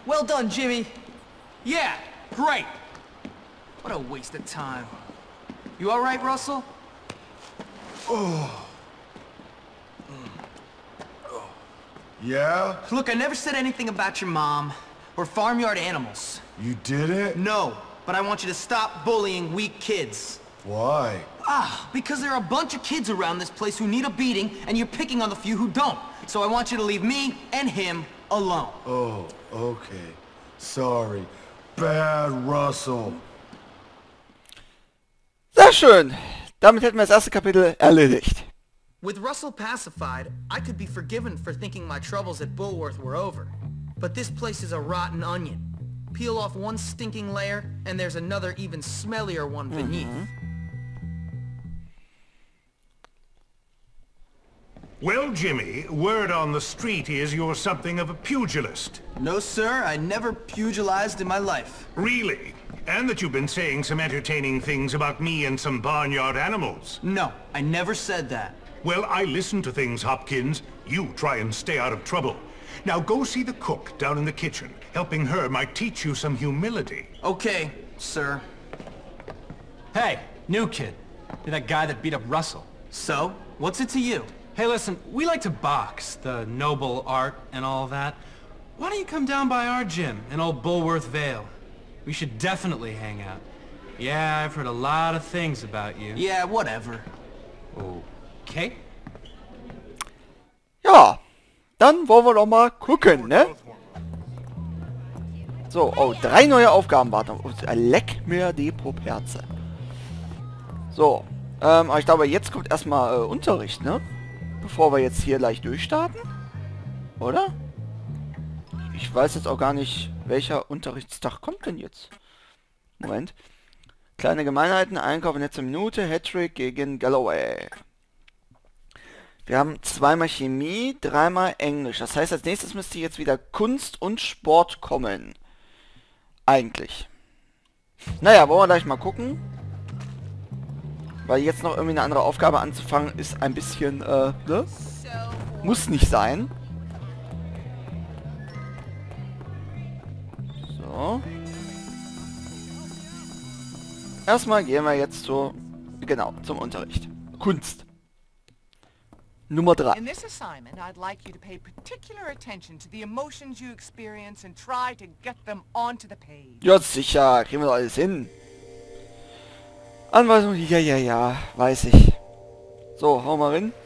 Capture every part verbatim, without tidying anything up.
Well done, Jimmy. Yeah, great. What a waste of time. You all right, Russell? Oh. Yeah? Look, I never said anything about your mom or farmyard animals. You didn't? No, but I want you to stop bullying weak kids. Why? Ah, because there are a bunch of kids around this place who need a beating, and you're picking on the few who don't. So I want you to leave me and him alone. Oh, okay. Sorry. Bad Russell. Sehr schön. Damit hätten wir das erste Kapitel erledigt. With Russell pacified, I could be forgiven for thinking my troubles at Bullworth were over. But this place is a rotten onion. Peel off one stinking layer, and there's another even smellier one beneath. Mhm. Well, Jimmy, word on the street is you're something of a pugilist. No, sir, I never pugilized in my life. Really? And that you've been saying some entertaining things about me and some barnyard animals. No, I never said that. Well, I listen to things, Hopkins. You try and stay out of trouble. Now go see the cook down in the kitchen. Helping her might teach you some humility. Okay, sir. Hey, new kid. You're that guy that beat up Russell. So, what's it to you? Hey, listen, we like to box, the noble art and all that. Why don't you come down by our gym in old Bullworth Vale? We should definitely hang out. Yeah, I've heard a lot of things about you. Yeah, whatever. Okay. Ja, dann wollen wir doch mal gucken, ne? So, oh, drei neue Aufgaben warten auf uns. Leck mir die Properze. So, ähm, aber ich glaube, jetzt kommt erstmal äh, Unterricht, ne? Bevor wir jetzt hier gleich durchstarten. Oder? Ich weiß jetzt auch gar nicht, welcher Unterrichtstag kommt denn jetzt. Moment. Kleine Gemeinheiten, Einkauf in letzter Minute, Hattrick gegen Galloway. Wir haben zweimal Chemie, dreimal Englisch. Das heißt, als nächstes müsste jetzt wieder Kunst und Sport kommen. Eigentlich. Naja, wollen wir gleich mal gucken. Weil jetzt noch irgendwie eine andere Aufgabe anzufangen, ist ein bisschen, äh, ne? Muss nicht sein. So. Erstmal gehen wir jetzt zu, genau, zum Unterricht. Kunst. Nummer drei. In this assignment, I'd like you to pay particular attention to the emotions you experience and try to get them onto the page. Ja, sicher. Kriegen wir doch alles hin. Anweisung, ja, ja, ja. Weiß ich. So, hau mal rein.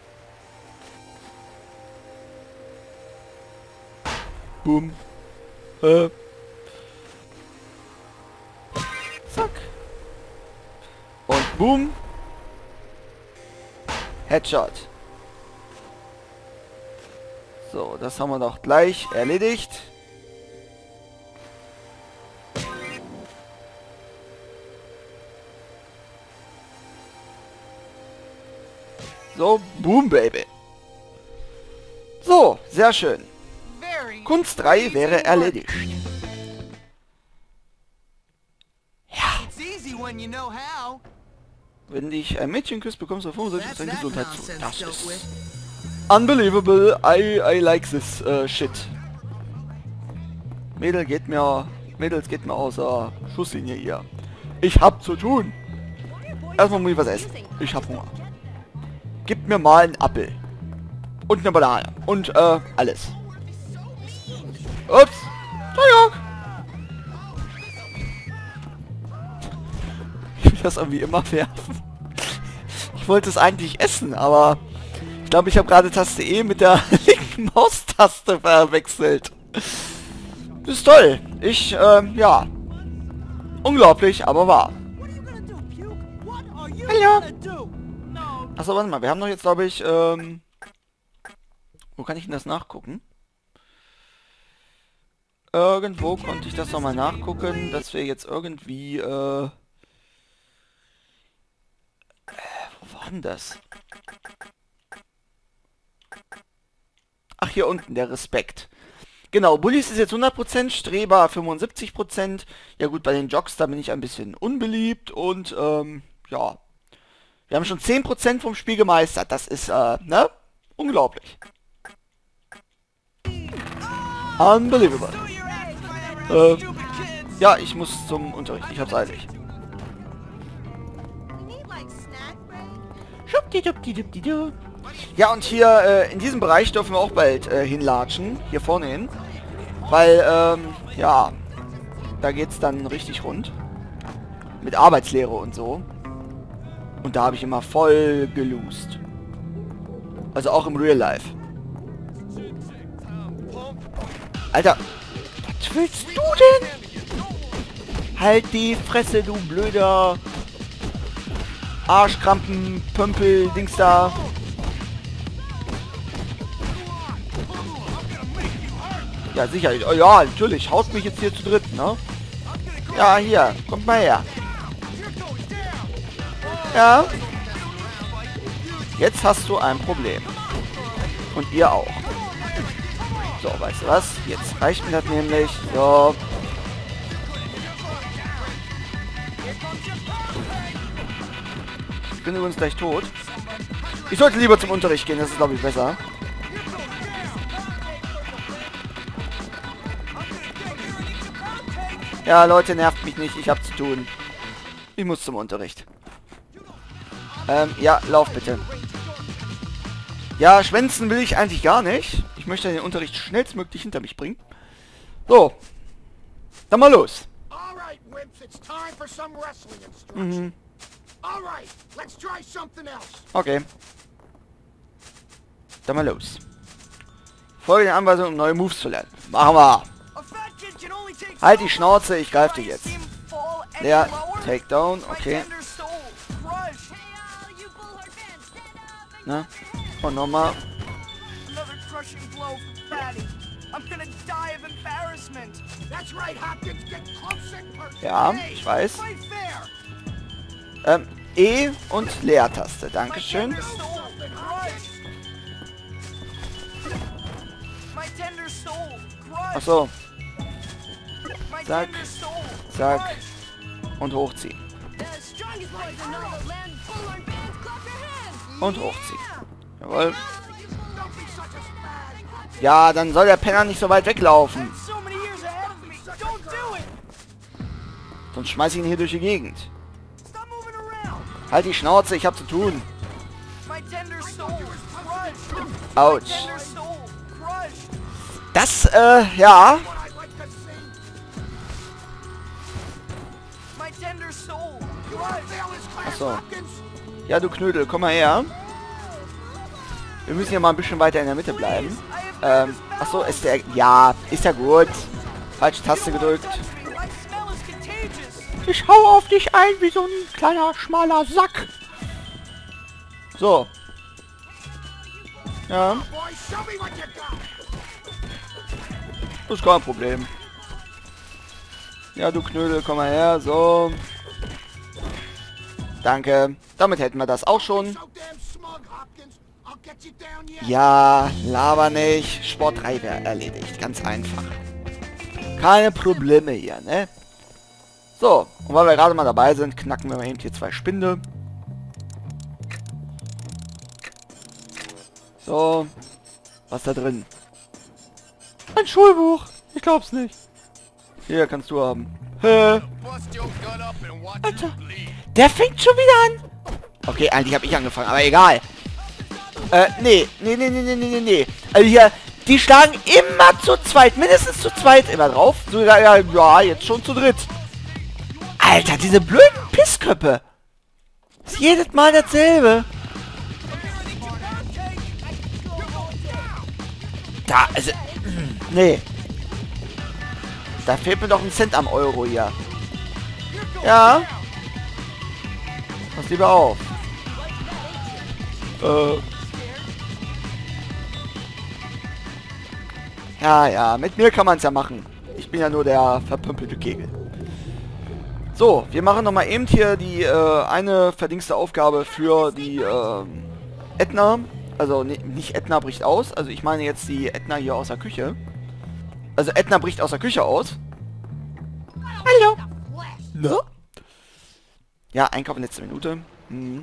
Boom. Äh. Zack. Und boom. Headshot. So, das haben wir doch gleich erledigt. So, boom, Baby. So, sehr schön. Kunst drei wäre erledigt. Ja. Wenn dich ein Mädchen küsst, bekommst du fünfundsechzig Prozent Gesundheit zu. Das ist unbelievable. I, I like this uh, shit. Mädel geht mir... Mädels geht mir außer Schusslinie hier. Ich hab zu tun. Erstmal muss ich was essen. Ich hab Hunger. Gib mir mal einen Apfel. Und eine Banane. Und, äh, alles. Ups. Entschuldigung. Ich will das irgendwie immer werfen. Ich wollte es eigentlich essen, aber... Ich glaube, ich habe gerade Taste E mit der linken Maustaste verwechselt. Das ist toll. Ich, ähm, ja. Unglaublich, aber wahr. Hallo. Achso, warte mal. Wir haben doch jetzt, glaube ich, ähm... Wo kann ich denn das nachgucken? Irgendwo konnte ich das nochmal nachgucken, dass wir jetzt irgendwie, äh... äh wo war denn das? Ach, hier unten, der Respekt. Genau, Bullies ist jetzt hundert Prozent, Streber fünfundsiebzig Prozent. Ja gut, bei den Jocks, da bin ich ein bisschen unbeliebt und, ähm, ja. Wir haben schon zehn Prozent vom Spiel gemeistert. Das ist, äh, ne? Unglaublich. Unbelievable. Äh, ja, ich muss zum Unterricht. Ich hab's eilig. Schubdidubidubidu. Ja, und hier äh, in diesem Bereich dürfen wir auch bald äh, hinlatschen. Hier vorne hin. Weil, ähm, ja, da geht's dann richtig rund. Mit Arbeitslehre und so. Und da habe ich immer voll geloost. Also auch im Real Life. Alter, was willst du denn? Halt die Fresse, du blöder Arschkrampen, Pömpel, Dings da. Ja, sicher. Oh, ja, natürlich. Haut mich jetzt hier zu dritt, ne? Ja, hier. Kommt mal her. Ja. Jetzt hast du ein Problem. Und ihr auch. So, weißt du was? Jetzt reicht mir das nämlich. So. Ich bin übrigens gleich tot. Ich sollte lieber zum Unterricht gehen. Das ist, glaube ich, besser. Ja, Leute, nervt mich nicht. Ich hab zu tun. Ich muss zum Unterricht. Ähm, ja, lauf bitte. Ja, schwänzen will ich eigentlich gar nicht. Ich möchte den Unterricht schnellstmöglich hinter mich bringen. So. Dann mal los. Mhm. Okay. Dann mal los. Folge den Anweisungen, um neue Moves zu lernen. Machen wir. Halt die Schnauze, ich greife dich jetzt. Der Takedown, okay. Na? Und nochmal. Ja, ich weiß. Ähm, E und Leertaste, dankeschön. Ach so. Zack, zack und hochziehen. Und hochziehen. Jawohl. Ja, dann soll der Penner nicht so weit weglaufen. Sonst schmeiß ich ihn hier durch die Gegend. Halt die Schnauze, ich hab zu tun. Autsch. Das, äh, ja. Achso. Ja, du Knödel, komm mal her. Wir müssen ja mal ein bisschen weiter in der Mitte bleiben. Ähm, achso, ist der... Ja, ist ja gut. Falsche Taste gedrückt. Ich hau auf dich ein wie so ein kleiner, schmaler Sack. So. Ja. Das ist kein Problem. Ja, du Knödel, komm mal her. So. Danke. Damit hätten wir das auch schon. Ja, laber nicht. Sport drei wäre erledigt. Ganz einfach. Keine Probleme hier, ne? So, und weil wir gerade mal dabei sind, knacken wir mal eben hier zwei Spinde. So. Was ist da drin? Ein Schulbuch. Ich glaub's nicht. Hier, kannst du haben. Hä? Alter. Der fängt schon wieder an. Okay, eigentlich habe ich angefangen, aber egal. Äh, nee. Nee, nee, nee, nee, nee, nee. Also hier, die schlagen immer zu zweit. Mindestens zu zweit immer drauf. Sogar, ja, ja, jetzt schon zu dritt. Alter, diese blöden Pissköppe. Ist jedes Mal dasselbe. Da, also, nee. Da fehlt mir doch ein Cent am Euro hier. Ja. Pass lieber auf. Äh. Ja, ja, mit mir kann man es ja machen. Ich bin ja nur der verpümpelte Kegel. So, wir machen nochmal eben hier die äh, eine verdienste Aufgabe für die äh, Edna. Also ne, nicht Edna bricht aus. Also ich meine jetzt die Edna hier aus der Küche. Also Edna bricht aus der Küche aus. Hallo. Ne? Ja, einkaufen letzte Minute. Mhm.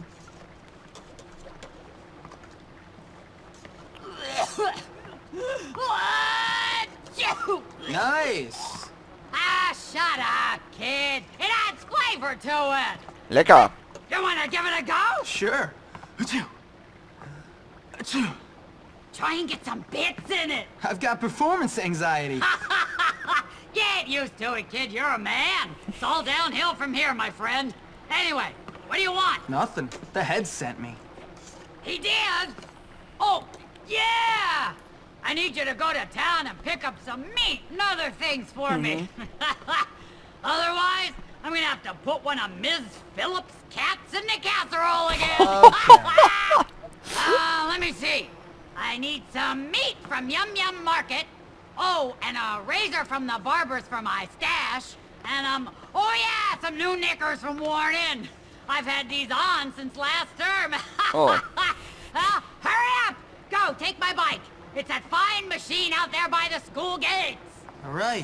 Nice. Ah, shut up, kid. It adds flavor to it. Lecker. You wanna give it a go? Sure. Achoo. Achoo. Try and get some bits in it. I've got performance anxiety. Get used to it, kid. You're a man. It's all downhill from here, my friend. Anyway, what do you want? Nothing. The head sent me. He did? Oh, yeah! I need you to go to town and pick up some meat and other things for me. Otherwise, I'm gonna have to put one of Miz Phillips' cats in the casserole again. uh, let me see. I need some meat from Yum Yum Market. Oh, and a razor from the barber's for my stash. And, um, oh yeah, some new knickers from Worn In. I've had these on since last term. Oh. uh, hurry up! Go, take my bike. It's that fine machine out there by the school gates. All right.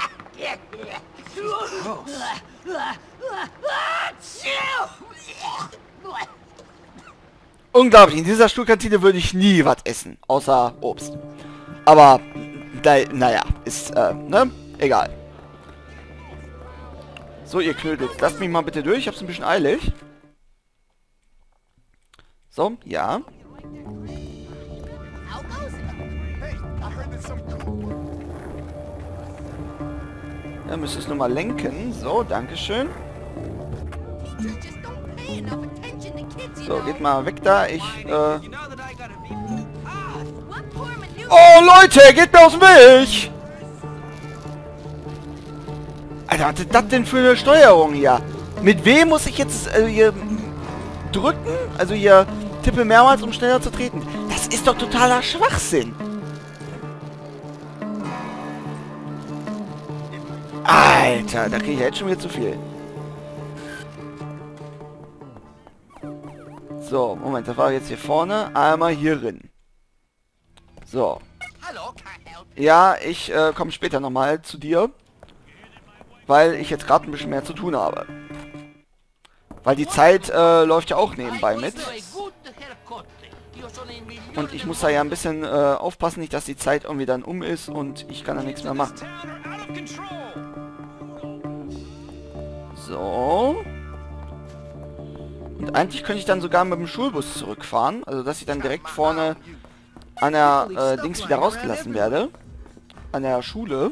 Unglaublich, in dieser Stuhlkantine würde ich nie was essen, außer Obst. Aber, da, naja, ist, äh, ne? Egal. So, ihr Knödels, lasst mich mal bitte durch, ich hab's ein bisschen eilig. So, ja. Ja, müsst es nur mal lenken. So, dankeschön. So, geht mal weg da. Ich, äh... Oh, Leute, geht mir aus dem Weg! Alter, was ist das denn für eine Steuerung hier? Mit wem muss ich jetzt, äh, hier drücken? Also hier tippe mehrmals, um schneller zu treten. Das ist doch totaler Schwachsinn. Alter, da kriege ich jetzt schon wieder zu viel. So, Moment, das war jetzt hier vorne. Einmal hier drin. So. Ja, ich äh, komme später nochmal zu dir. Weil ich jetzt gerade ein bisschen mehr zu tun habe. Weil die Zeit äh, läuft ja auch nebenbei mit. Und ich muss da ja ein bisschen äh, aufpassen, nicht dass die Zeit irgendwie dann um ist und ich kann da nichts mehr machen. So. Und eigentlich könnte ich dann sogar mit dem Schulbus zurückfahren. Also dass ich dann direkt vorne an der äh, Dings wieder rausgelassen werde. An der Schule.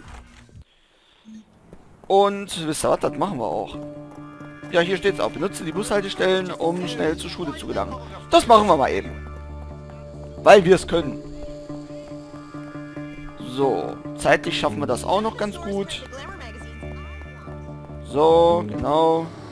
Und wisst ihr was, das machen wir auch. Ja, hier steht es auch. Benutze die Bushaltestellen, um schnell zur Schule zu gelangen. Das machen wir mal eben. Weil wir es können. So, zeitlich schaffen wir das auch noch ganz gut. So, genau.